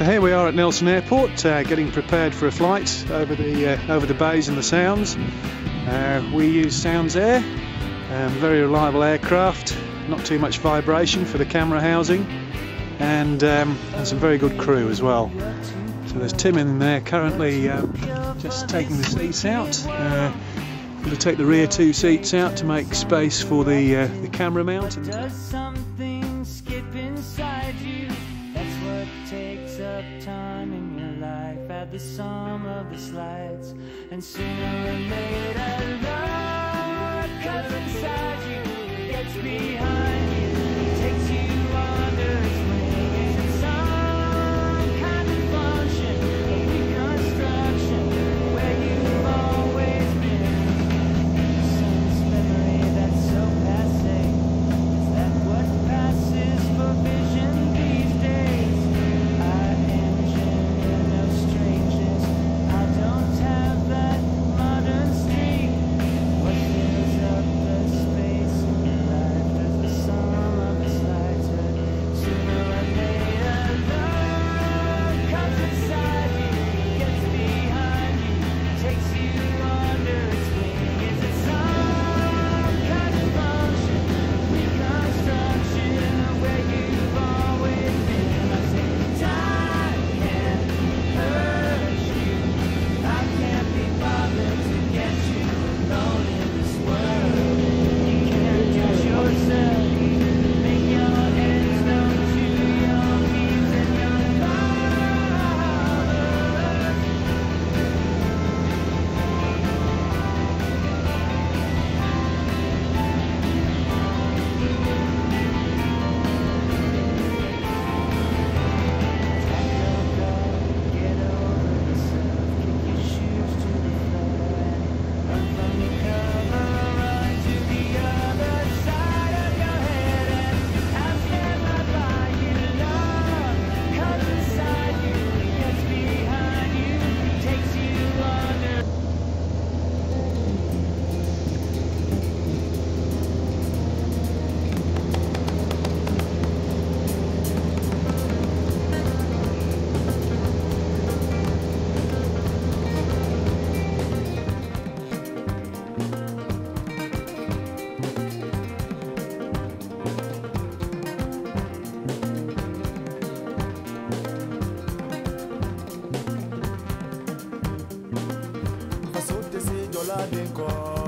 So here we are at Nelson Airport, getting prepared for a flight over the bays and the sounds. We use Sounds Air, very reliable aircraft, not too much vibration for the camera housing, and some very good crew as well. So there's Tim in there currently just taking the seats out. Going to take the rear two seats out to make space for the camera mount. Does something skip inside you? That's what takes up time in your life. Add the sum of the slides, and sooner or later love comes inside you, gets behind you, takes you under its wing. Is it some kind of function of reconstruction where you've always been? Sense memory that's so passe. Is that what passes for vision these days? I engineer no strangeness. I don't have that modern streak. What fills up the space in your life? Does the sum of the slides hurt? Sooner or later, love comes inside you, gets behind you, takes you under its wing. Is it some kind of function, reconstruction where you've always been? I say time can hurt you. I can't be bothered to get you alone in this world. You can't judge yourself. Make your ends known to your peers and your lovers. Get over yourself, kick your shoes to the floor, and run from the cover, run to the other side of your head, and I'll stand right by you. Love comes inside you, gets behind you, takes you under. Fasote se jola den ko